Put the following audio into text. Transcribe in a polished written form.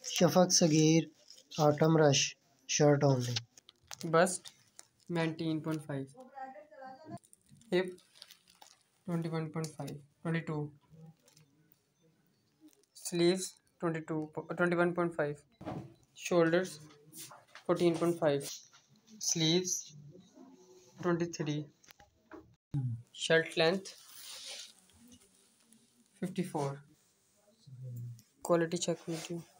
Shafaq Sagir, Autumn Rush, shirt only. Bust 19.5, hip 21.5, 22, sleeves 21.5, shoulders 14.5, sleeves 23, shirt length 54. Quality check video.